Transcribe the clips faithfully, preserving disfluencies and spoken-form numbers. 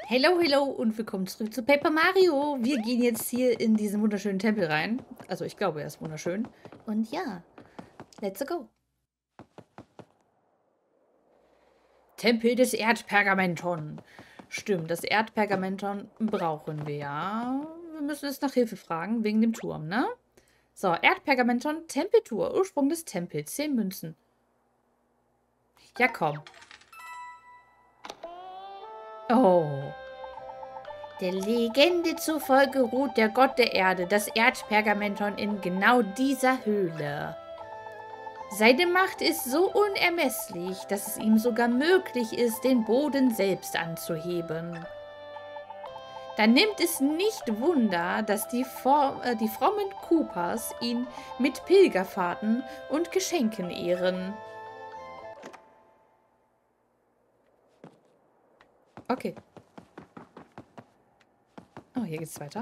Hello, hello und willkommen zurück zu Paper Mario. Wir gehen jetzt hier in diesen wunderschönen Tempel rein. Also ich glaube, er ist wunderschön. Und ja, let's go. Tempel des Erdpergamenton. Stimmt, das Erdpergamenton brauchen wir ja. Wir müssen es nach Hilfe fragen, wegen dem Turm, ne? So, Erdpergamenton, Tempeltour, Ursprung des Tempels, zehn Münzen. Ja, komm. Oh. Der Legende zufolge ruht der Gott der Erde, das Erdpergamenton, in genau dieser Höhle. Seine Macht ist so unermesslich, dass es ihm sogar möglich ist, den Boden selbst anzuheben. Dann nimmt es nicht Wunder, dass die, For äh, die frommen Koopas ihn mit Pilgerfahrten und Geschenken ehren. Okay. Oh, hier geht's weiter.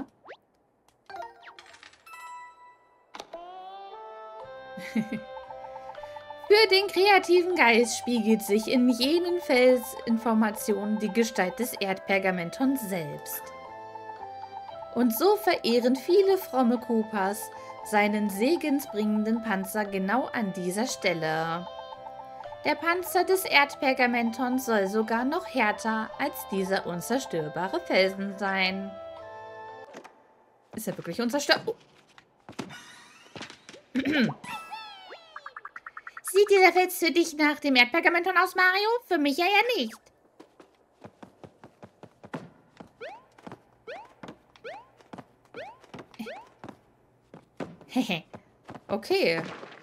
Für den kreativen Geist spiegelt sich in jenen Felsinformationen die Gestalt des Erdpergamentons selbst. Und so verehren viele fromme Koopas seinen segensbringenden Panzer genau an dieser Stelle. Der Panzer des Erdpergamentons soll sogar noch härter als dieser unzerstörbare Felsen sein. Ist er wirklich unzerstörbar? Oh. Sieht dieser Fels für dich nach dem Erdpergamenton aus, Mario? Für mich ja ja nicht. Hehe. Okay.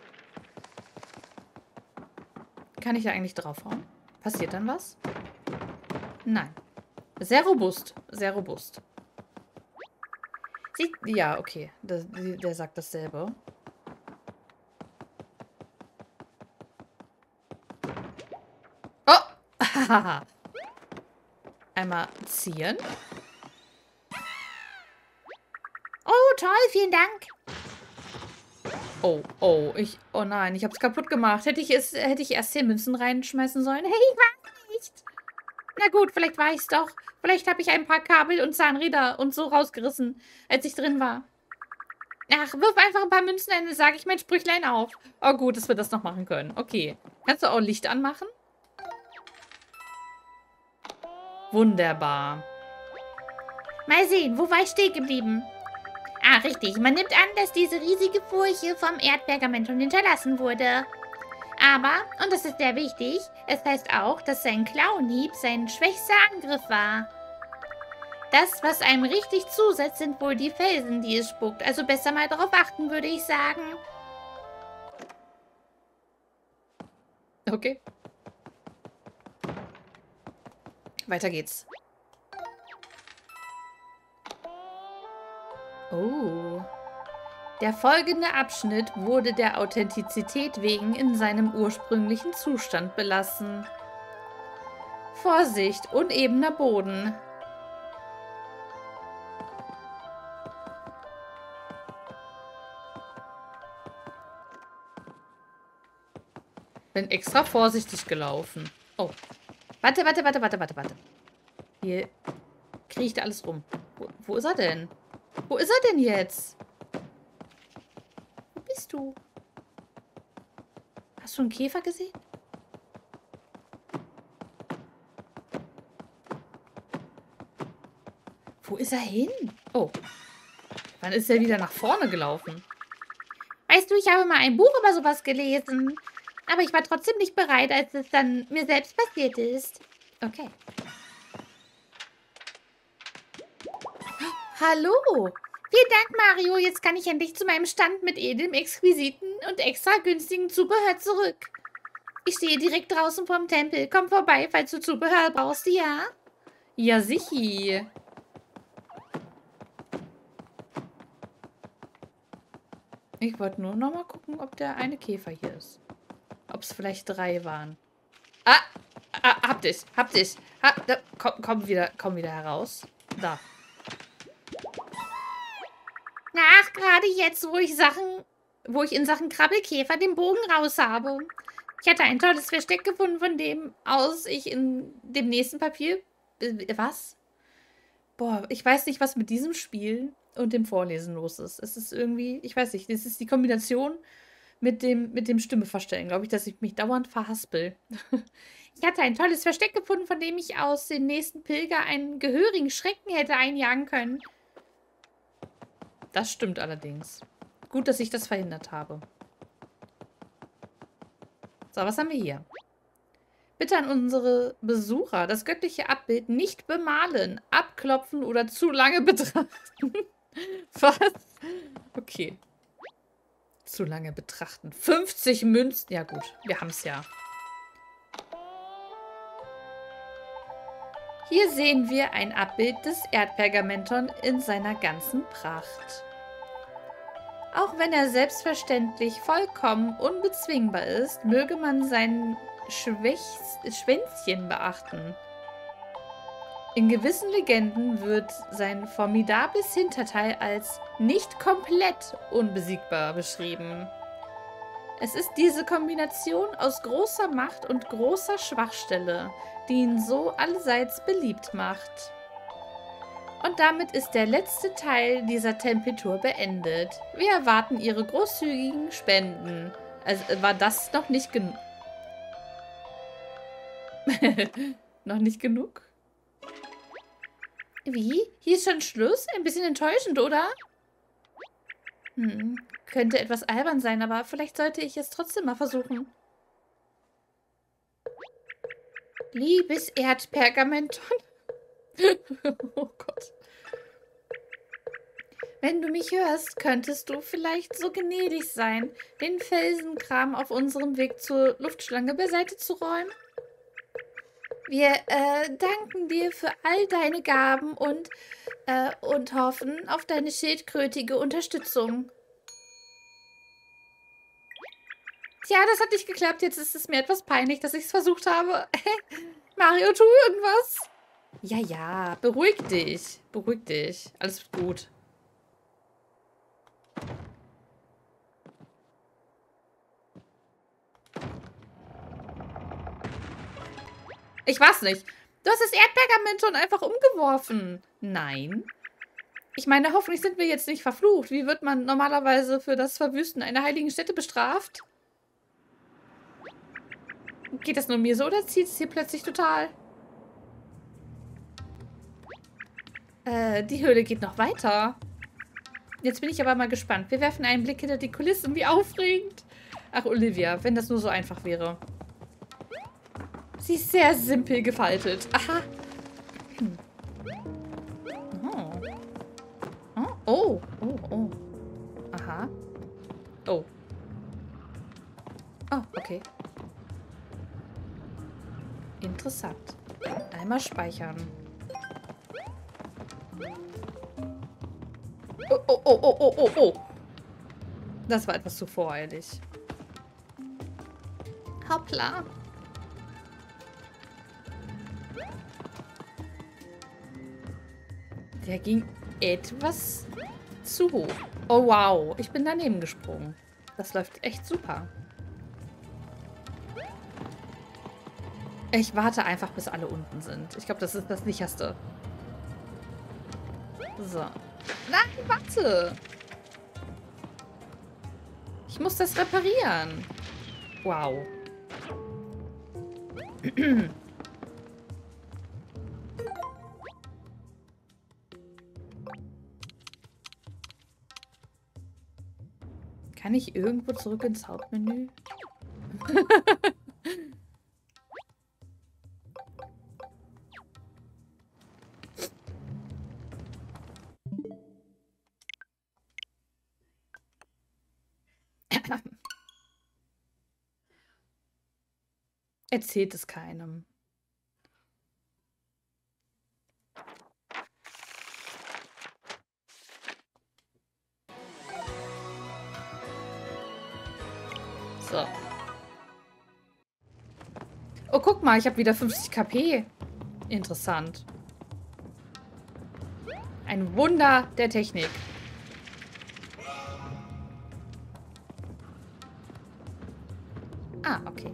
Kann ich da eigentlich draufhauen? Passiert dann was? Nein. Sehr robust. Sehr robust. Sieht, ja, okay. Der, der sagt dasselbe. Oh! Einmal ziehen. Oh, toll, vielen Dank. Oh, oh, ich, oh nein, ich hab's kaputt gemacht. Hätte ich es, hätte ich erst zehn Münzen reinschmeißen sollen? Hey, ich weiß nicht. Na gut, vielleicht war ich's doch. Vielleicht habe ich ein paar Kabel und Zahnräder und so rausgerissen, als ich drin war. Ach, wirf einfach ein paar Münzen ein, dann sage ich mein Sprüchlein auf. Oh gut, dass wir das noch machen können. Okay. Kannst du auch Licht anmachen? Wunderbar. Mal sehen, wo war ich stehen geblieben? Ah, richtig. Man nimmt an, dass diese riesige Furche vom Erdpergamenton hinterlassen wurde. Aber, und das ist sehr wichtig, es heißt auch, dass sein Klauenhieb sein schwächster Angriff war. Das, was einem richtig zusetzt, sind wohl die Felsen, die es spuckt. Also besser mal darauf achten, würde ich sagen. Okay. Weiter geht's. Oh. Der folgende Abschnitt wurde der Authentizität wegen in seinem ursprünglichen Zustand belassen. Vorsicht, unebener Boden. Bin extra vorsichtig gelaufen. Oh. Warte, warte, warte, warte, warte, warte. Hier kriecht alles rum. Wo, wo ist er denn? Wo ist er denn jetzt? Wo bist du? Hast du einen Käfer gesehen? Wo ist er hin? Oh. Wann ist er wieder nach vorne gelaufen? Weißt du, ich habe mal ein Buch über sowas gelesen. Aber ich war trotzdem nicht bereit, als es dann mir selbst passiert ist. Okay. Hallo. Vielen Dank, Mario. Jetzt kann ich endlich zu meinem Stand mit edlem, exquisiten und extra günstigen Zubehör zurück. Ich stehe direkt draußen vorm Tempel. Komm vorbei, falls du Zubehör brauchst, ja? Ja, sicher. Ich wollte nur noch mal gucken, ob der eine Käfer hier ist. Ob es vielleicht drei waren. Ah, ah habt ich's, habt ich's. Ha, da, komm, komm wieder, komm wieder heraus. Da. Ach, gerade jetzt, wo ich Sachen, wo ich in Sachen Krabbelkäfer den Bogen raus habe. Ich hatte ein tolles Versteck gefunden, von dem aus ich in dem nächsten Papier... Äh, was? Boah, ich weiß nicht, was mit diesem Spiel und dem Vorlesen los ist. Es ist irgendwie, ich weiß nicht, es ist die Kombination mit dem, mit dem Stimme verstellen, glaube ich, dass ich mich dauernd verhaspel. Ich hatte ein tolles Versteck gefunden, von dem ich aus den nächsten Pilger einen gehörigen Schrecken hätte einjagen können. Das stimmt allerdings. Gut, dass ich das verhindert habe. So, was haben wir hier? Bitte an unsere Besucher das göttliche Abbild nicht bemalen, abklopfen oder zu lange betrachten. Was? Okay. Zu lange betrachten. fünfzig Münzen. Ja gut, wir haben es ja. Hier sehen wir ein Abbild des Erdpergamenton in seiner ganzen Pracht. Auch wenn er selbstverständlich vollkommen unbezwingbar ist, möge man sein Schwächs Schwänzchen beachten. In gewissen Legenden wird sein formidables Hinterteil als nicht komplett unbesiegbar beschrieben. Es ist diese Kombination aus großer Macht und großer Schwachstelle, die ihn so allseits beliebt macht. Und damit ist der letzte Teil dieser Tempeltour beendet. Wir erwarten Ihre großzügigen Spenden. Also war das noch nicht genug? Noch nicht genug? Wie? Hier ist schon Schluss? Ein bisschen enttäuschend, oder? Hm, könnte etwas albern sein, aber vielleicht sollte ich es trotzdem mal versuchen. Liebes Erdpergamenton. Oh Gott. Wenn du mich hörst, könntest du vielleicht so gnädig sein, den Felsenkram auf unserem Weg zur Luftschlange beiseite zu räumen? Wir äh, danken dir für all deine Gaben und, äh, und hoffen auf deine schildkrötige Unterstützung. Tja, das hat nicht geklappt. Jetzt ist es mir etwas peinlich, dass ich es versucht habe. Mario, tu irgendwas. Ja, ja, beruhig dich. Beruhig dich. Alles wird gut. Ich weiß nicht. Du hast das Erdpergament schon einfach umgeworfen. Nein. Ich meine, hoffentlich sind wir jetzt nicht verflucht. Wie wird man normalerweise für das Verwüsten einer heiligen Stätte bestraft? Geht das nur mir so oder zieht es hier plötzlich total? Äh, die Höhle geht noch weiter. Jetzt bin ich aber mal gespannt. Wir werfen einen Blick hinter die Kulissen. Wie aufregend. Ach, Olivia, wenn das nur so einfach wäre. Sie ist sehr simpel gefaltet. Aha. Hm. Oh. Oh, oh, oh, oh. Aha. Oh. Oh, okay. Interessant. Einmal speichern. Oh, oh, oh, oh, oh, oh, oh. Das war etwas zu voreilig. Hoppla. Der ging etwas zu hoch. Oh, wow. Ich bin daneben gesprungen. Das läuft echt super. Ich warte einfach, bis alle unten sind. Ich glaube, das ist das Sicherste. So. Nein, warte. Ich muss das reparieren. Wow. Kann ich irgendwo zurück ins Hauptmenü? Erzählt es keinem. So. Oh, guck mal, ich habe wieder fünfzig KP. Interessant. Ein Wunder der Technik. Ah, okay.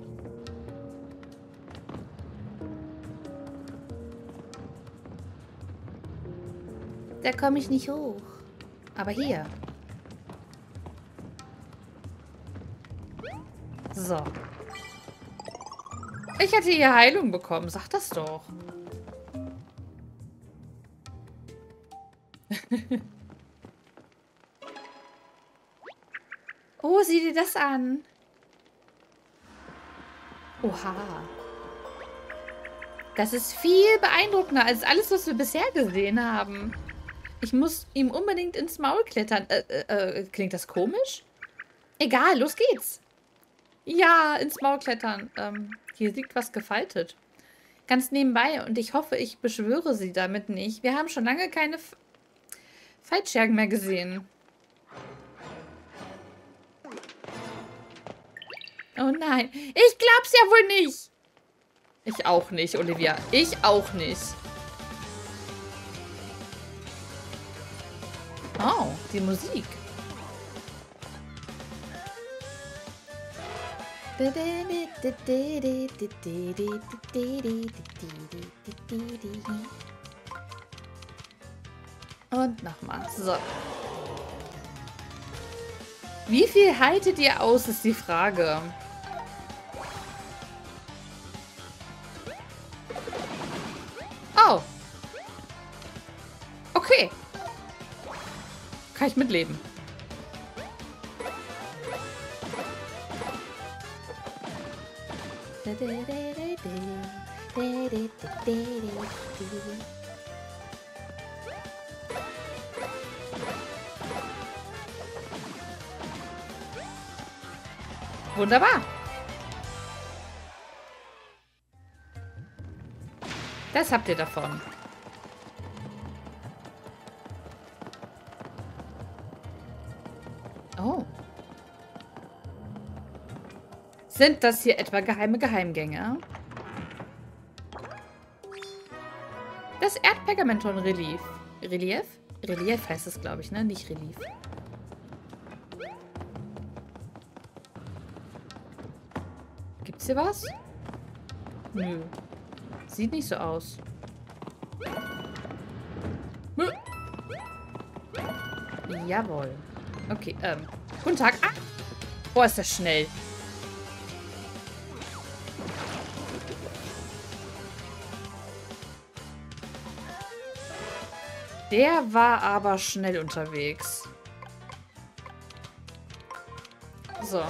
Da komme ich nicht hoch. Aber hier. So. Ich hätte hier Heilung bekommen. Sag das doch. Oh, sieh dir das an. Oha. Das ist viel beeindruckender als alles, was wir bisher gesehen haben. Ich muss ihm unbedingt ins Maul klettern. Äh, äh, klingt das komisch? Egal, los geht's. Ja, ins Maul klettern. Ähm, hier liegt was gefaltet. Ganz nebenbei. Und ich hoffe, ich beschwöre sie damit nicht. Wir haben schon lange keine F Fallschergen mehr gesehen. Oh nein. Ich glaub's ja wohl nicht. Ich auch nicht, Olivia. Ich auch nicht. Oh, die Musik. Und nochmal. So. Wie viel haltet ihr aus, ist die Frage. Oh. Okay. Kann ich mitleben. Wunderbar. Das habt ihr davon. Oh. Sind das hier etwa geheime Geheimgänge? Das Erdpergamenton-Relief. Relief? Relief heißt es, glaube ich, ne? Nicht Relief. Gibt's hier was? Nö. Sieht nicht so aus. Hm. Jawohl. Okay, ähm. Guten Tag. Ah! Boah, ist das schnell. Der war aber schnell unterwegs. So.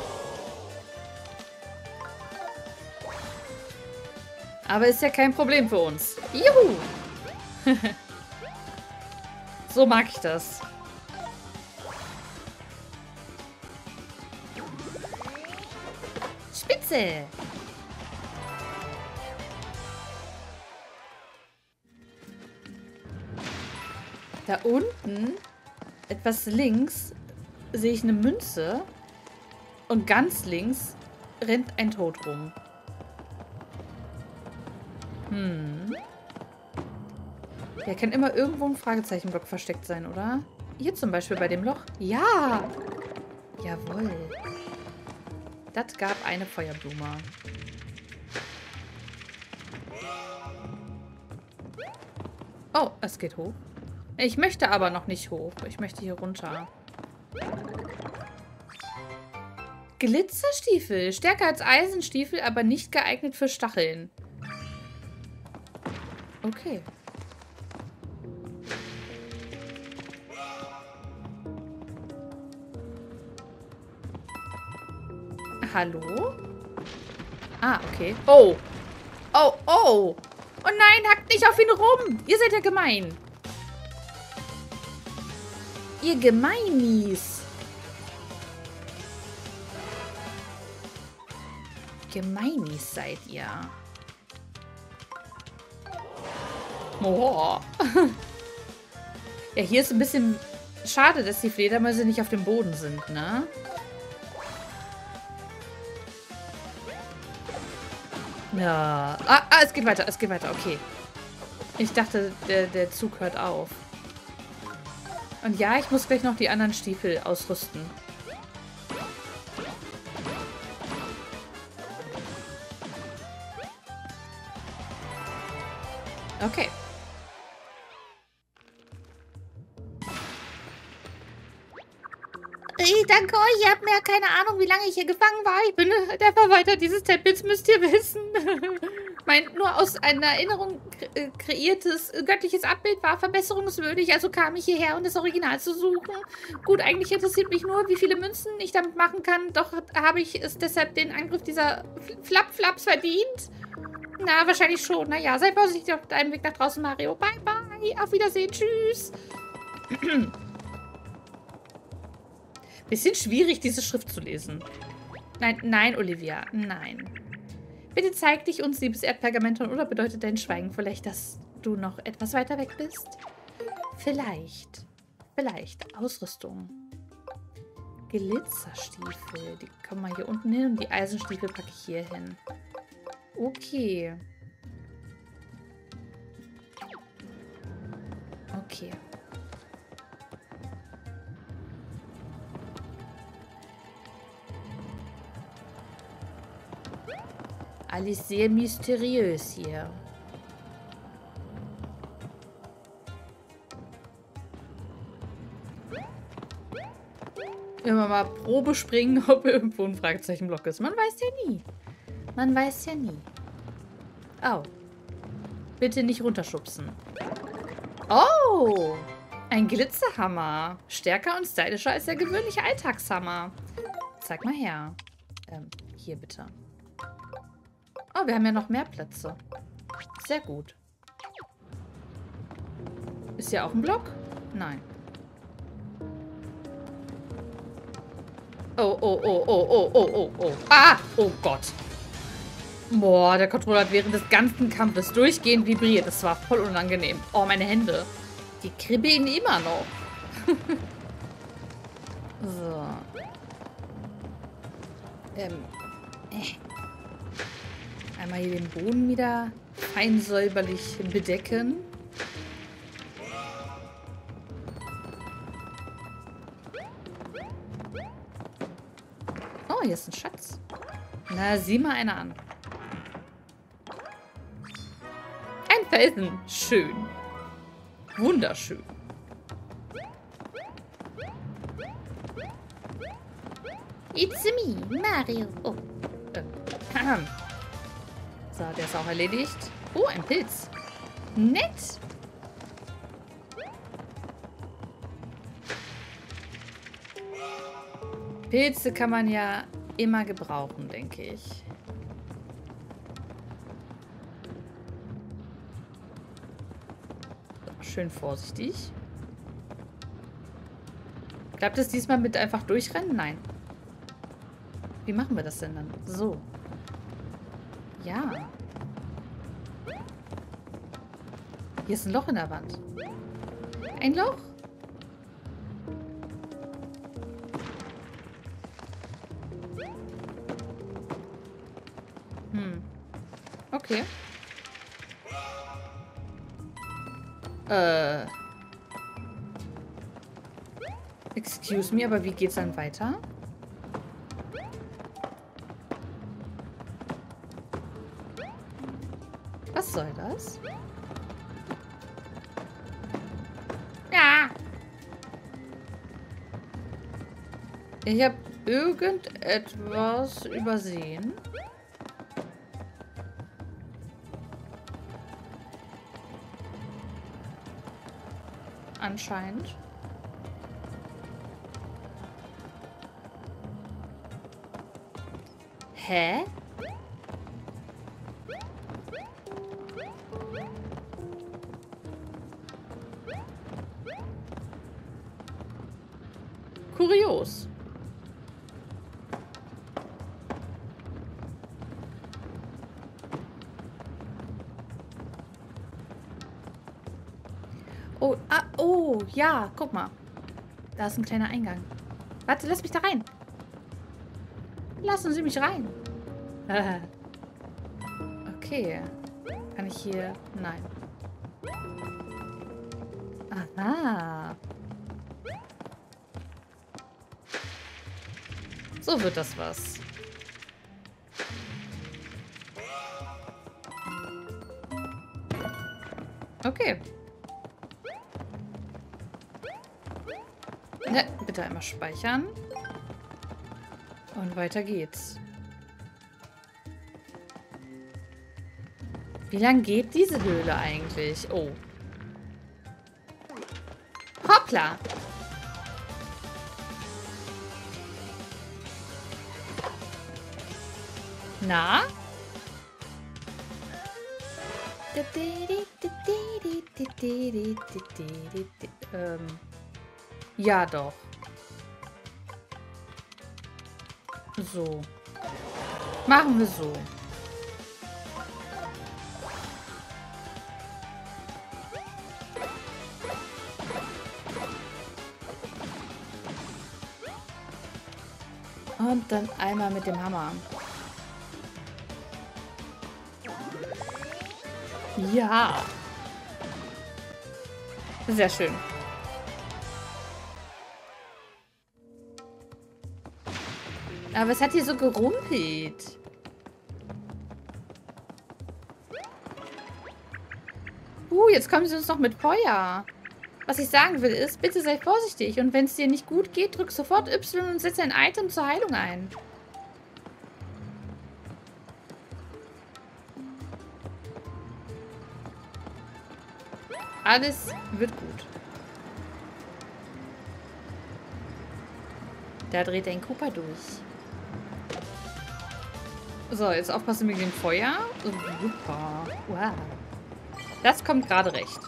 Aber ist ja kein Problem für uns. Juhu! So mag ich das. Spitze! Da unten, etwas links, sehe ich eine Münze. Und ganz links rennt ein Tod rum. Hm. Hier kann immer irgendwo ein Fragezeichenblock versteckt sein, oder? Hier zum Beispiel bei dem Loch. Ja! Jawohl. Das gab eine Feuerblume. Oh, es geht hoch. Ich möchte aber noch nicht hoch. Ich möchte hier runter. Glitzerstiefel. Stärker als Eisenstiefel, aber nicht geeignet für Stacheln. Okay. Hallo? Ah, okay. Oh. Oh, oh. Oh nein, hackt nicht auf ihn rum. Ihr seid ja gemein. Ihr Gemeinis. Gemeinis seid ihr. Oh. Ja, hier ist ein bisschen schade, dass die Fledermäuse nicht auf dem Boden sind, ne? Ja. Ah, ah, es geht weiter, es geht weiter, okay. Ich dachte, der, der Zug hört auf. Und ja, ich muss gleich noch die anderen Stiefel ausrüsten. Okay. Ich danke euch, ihr habt mir ja keine Ahnung, wie lange ich hier gefangen war. Ich bin der Verwalter dieses Tempels, müsst ihr wissen. Mein nur aus einer Erinnerung kre kreiertes göttliches Abbild war verbesserungswürdig, also kam ich hierher, um das Original zu suchen. Gut, eigentlich interessiert mich nur, wie viele Münzen ich damit machen kann, doch habe ich es deshalb den Angriff dieser Flap-Flaps verdient? Na, wahrscheinlich schon. Naja, sei vorsichtig auf deinem Weg nach draußen, Mario. Bye, bye. Auf Wiedersehen. Tschüss. Bisschen schwierig, diese Schrift zu lesen. Nein, nein, Olivia. Nein. Bitte zeig dich uns, liebes Erdpergamenton, oder bedeutet dein Schweigen vielleicht, dass du noch etwas weiter weg bist? Vielleicht. Vielleicht. Ausrüstung. Glitzerstiefel. Die kommen mal hier unten hin und die Eisenstiefel packe ich hier hin. Okay. Okay. Alles sehr mysteriös hier. Immer mal Probe springen, ob irgendwo ein Fragezeichenblock ist. Man weiß ja nie. Man weiß ja nie. Oh. Bitte nicht runterschubsen. Oh! Ein Glitzerhammer. Stärker und stylischer als der gewöhnliche Alltagshammer. Zeig mal her. Ähm, hier bitte. Oh, wir haben ja noch mehr Plätze. Sehr gut. Ist hier auch ein Block? Nein. Oh, oh, oh, oh, oh, oh, oh, oh. Ah! Oh Gott. Boah, der Controller hat während des ganzen Kampfes durchgehend vibriert. Das war voll unangenehm. Oh, meine Hände. Die kribbeln immer noch. So. Ähm. Äh. Einmal hier den Boden wieder fein säuberlich bedecken. Oh, hier ist ein Schatz. Na, sieh mal einer an. Ein Felsen. Schön. Wunderschön. It's me, Mario. Oh. Äh. So, der ist auch erledigt. Oh, ein Pilz. Nett. Pilze kann man ja immer gebrauchen, denke ich. So, schön vorsichtig. Klappt es diesmal mit einfach durchrennen? Nein. Wie machen wir das denn dann? So. Ja. Hier ist ein Loch in der Wand. Ein Loch? Hm. Okay. Äh. Excuse me, aber wie geht's dann weiter? Was soll das? Ja. Ich habe irgendetwas übersehen. Anscheinend. Hä? Kurios. Oh, ah, oh, ja, guck mal. Da ist ein kleiner Eingang. Warte, lass mich da rein. Lassen Sie mich rein. Okay. Kann ich hier... Nein. Aha. So wird das was. Okay. Ne, bitte einmal speichern. Und weiter geht's. Wie lang geht diese Höhle eigentlich? Oh. Hoppla! Na? Ähm. Ja, doch. So. Machen wir so. Und dann einmal mit dem Hammer. Ja. Sehr schön. Aber es hat hier so gerumpelt. Uh, jetzt kommen sie uns noch mit Feuer. Was ich sagen will ist, bitte sei vorsichtig. Und wenn es dir nicht gut geht, drück sofort Y und setze ein Item zur Heilung ein. Alles wird gut. Da dreht ein Cooper durch. So, jetzt aufpassen wegen dem Feuer. Super. Wow. Das kommt gerade recht.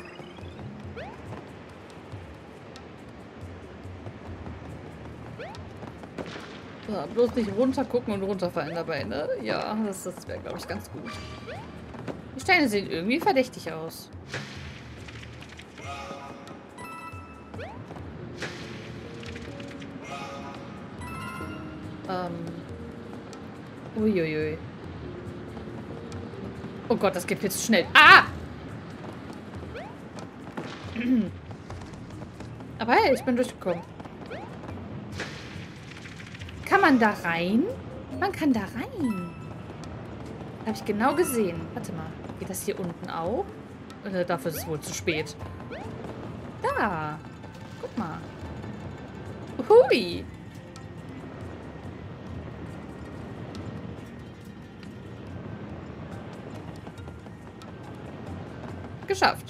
So, bloß nicht runter gucken und runterfallen dabei, ne? Ja, das, das wäre, glaube ich, ganz gut. Die Steine sehen irgendwie verdächtig aus. Ähm. Uiuiui. Oh Gott, das geht jetzt schnell. Ah! Aber hey, ich bin durchgekommen. Kann man da rein? Man kann da rein. Habe ich genau gesehen. Warte mal. Geht das hier unten auch? Äh, dafür ist es wohl zu spät. Da. Guck mal. Hui. Geschafft.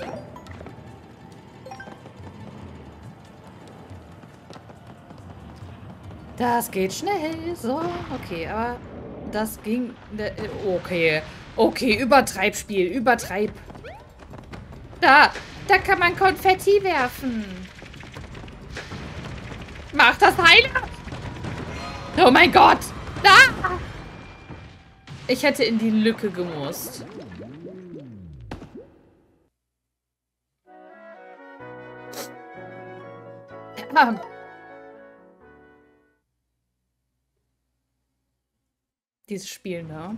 Das geht schnell. So, okay, aber das ging... Okay, okay, übertreib, Spiel, übertreib. Da, da kann man Konfetti werfen. Mach das Heiler. Oh mein Gott. Da. Ich hätte in die Lücke gemusst. Ah. Dieses Spiel, ne?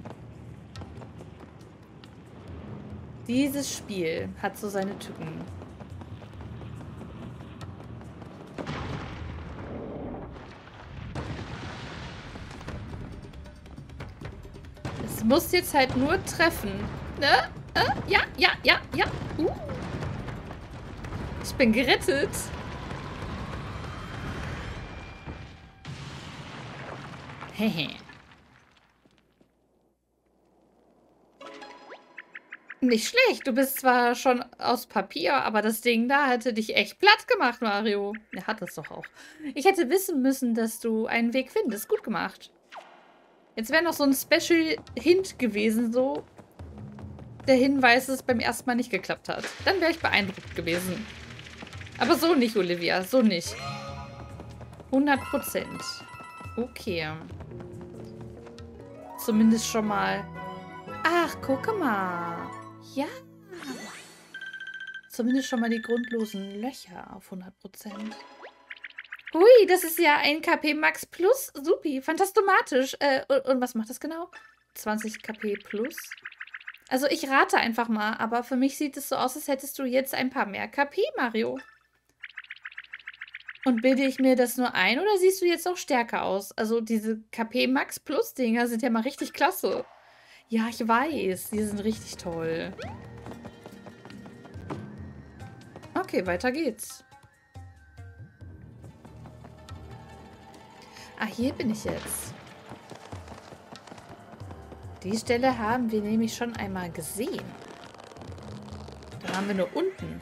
Dieses Spiel hat so seine Tücken. Es muss jetzt halt nur treffen. Ne? Äh? Ja, ja, ja, ja. Uh. Ich bin gerettet. Hehe. Nicht schlecht. Du bist zwar schon aus Papier, aber das Ding da hätte dich echt platt gemacht, Mario. Er hat das doch auch. Ich hätte wissen müssen, dass du einen Weg findest. Gut gemacht. Jetzt wäre noch so ein Special Hint gewesen, so. Der Hinweis, dass es beim ersten Mal nicht geklappt hat. Dann wäre ich beeindruckt gewesen. Aber so nicht, Olivia. So nicht. hundert Prozent. Okay. Zumindest schon mal... Ach, gucke mal. Ja. Zumindest schon mal die grundlosen Löcher auf hundert Prozent. Hui, das ist ja ein K P Max Plus. Supi, fantastomatisch. Äh, und, und was macht das genau? zwanzig K P Plus? Also ich rate einfach mal, aber für mich sieht es so aus, als hättest du jetzt ein paar mehr K P, Mario. Und bilde ich mir das nur ein oder siehst du jetzt auch stärker aus? Also diese K P Max Plus Dinger sind ja mal richtig klasse. Ja, ich weiß. Die sind richtig toll. Okay, weiter geht's. Ah, hier bin ich jetzt. Die Stelle haben wir nämlich schon einmal gesehen. Da waren wir nur unten.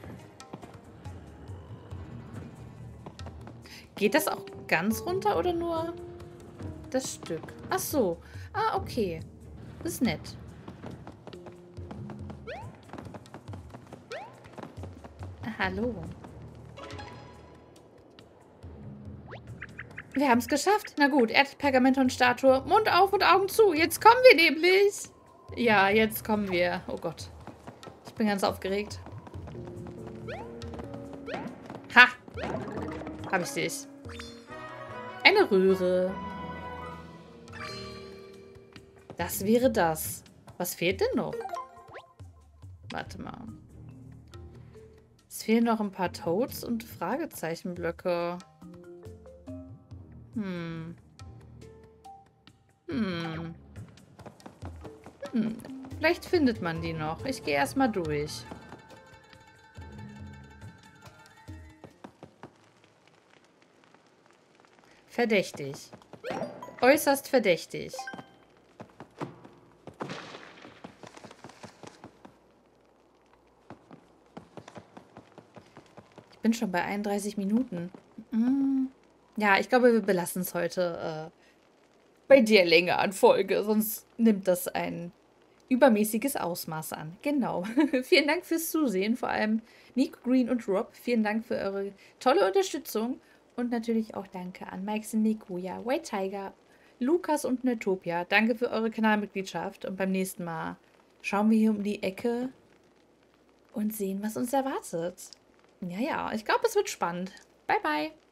Geht das auch ganz runter oder nur das Stück? Ach so. Ah, okay. Das ist nett. Hallo. Wir haben es geschafft. Na gut, Erdpergamenton-Statue. Mund auf und Augen zu. Jetzt kommen wir nämlich. Ja, jetzt kommen wir. Oh Gott. Ich bin ganz aufgeregt. Ha! Hab ich dich. Eine Röhre. Das wäre das. Was fehlt denn noch? Warte mal. Es fehlen noch ein paar Toads und Fragezeichenblöcke. Hm. Hm. Hm. Vielleicht findet man die noch. Ich gehe erstmal durch. Verdächtig. Äußerst verdächtig. Ich bin schon bei einunddreißig Minuten. Hm. Ja, ich glaube, wir belassen es heute äh, bei der Länge an Folge. Sonst nimmt das ein übermäßiges Ausmaß an. Genau. Vielen Dank fürs Zusehen. Vor allem Nico, Green und Rob. Vielen Dank für eure tolle Unterstützung. Und natürlich auch danke an Mike, Nikuya, White Tiger, Lukas und Netopia. Danke für eure Kanalmitgliedschaft. Und beim nächsten Mal schauen wir hier um die Ecke und sehen, was uns erwartet. Ja, ja, ich glaube, es wird spannend. Bye, bye.